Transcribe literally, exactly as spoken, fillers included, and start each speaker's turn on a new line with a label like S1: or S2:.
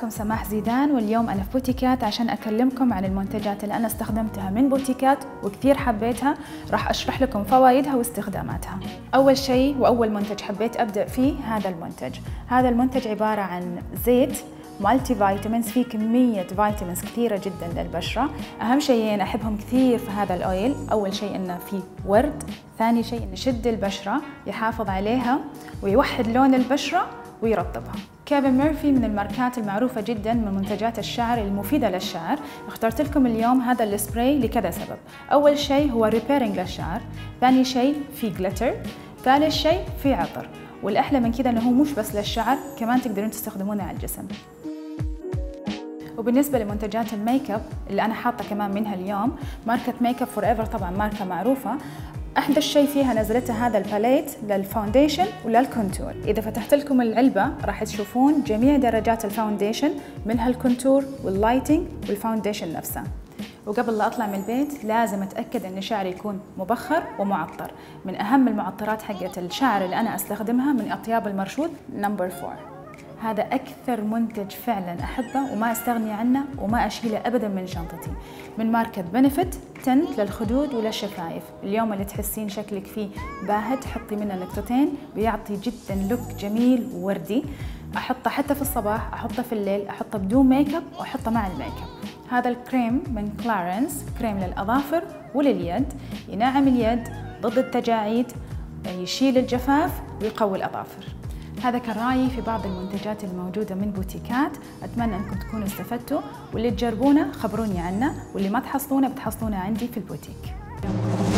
S1: معاكم سماح زيدان، واليوم أنا في بوتيكات عشان أكلمكم عن المنتجات اللي أنا استخدمتها من بوتيكات وكثير حبيتها. راح أشرح لكم فوائدها واستخداماتها. أول شيء وأول منتج حبيت أبدأ فيه هذا المنتج. هذا المنتج عبارة عن زيت مالتي فيتامينز، فيه كمية فيتامينز كثيرة جدا للبشرة. أهم شيئين أحبهم كثير في هذا الأويل، أول شيء إنه فيه ورد، ثاني شيء إنه يشد البشرة، يحافظ عليها ويوحد لون البشرة ويرطبها. كيفن ميرفي من الماركات المعروفة جدا من منتجات الشعر المفيدة للشعر. اخترت لكم اليوم هذا السبراي لكذا سبب. أول شيء هو ريبيرنج للشعر، ثاني شيء في جليتر، ثالث شيء في عطر، والأحلى من كذا إنه هو مش بس للشعر، كمان تقدرون تستخدمونه على الجسم. وبالنسبة لمنتجات الميك اب اللي أنا حاطة كمان منها اليوم، ماركة ميك اب فور ايفر، طبعا ماركة معروفة. أحدث شيء فيها نزلتها هذا الباليت للفاونديشن وللكونتور. إذا فتحت لكم العلبة راح تشوفون جميع درجات الفاونديشن، منها الكونتور واللايتنج والفاونديشن نفسه. وقبل لا أطلع من البيت لازم أتأكد أن شعري يكون مبخر ومعطر. من أهم المعطرات حقت الشعر اللي أنا أستخدمها من أطياب المرشود نمبر فور. هذا أكثر منتج فعلا أحبه وما أستغني عنه وما أشيله أبدا من شنطتي، من ماركة بنفيت تنت للخدود وللشفايف. اليوم اللي تحسين شكلك فيه باهت حطي منه نقطتين، بيعطي جدا لوك جميل ووردي. أحطه حتى في الصباح، أحطه في الليل، أحطه بدون ميك اب وأحطه مع الميك اب. هذا الكريم من كلارنس، كريم للأظافر ولليد، ينعم اليد ضد التجاعيد، يشيل الجفاف ويقوي الأظافر. هذا كان رأيي في بعض المنتجات الموجودة من بوتيكات. أتمنى أنكم تكونوا استفدتوا، واللي تجربونه خبروني عنه، واللي ما تحصلونه بتحصلونه عندي في البوتيك.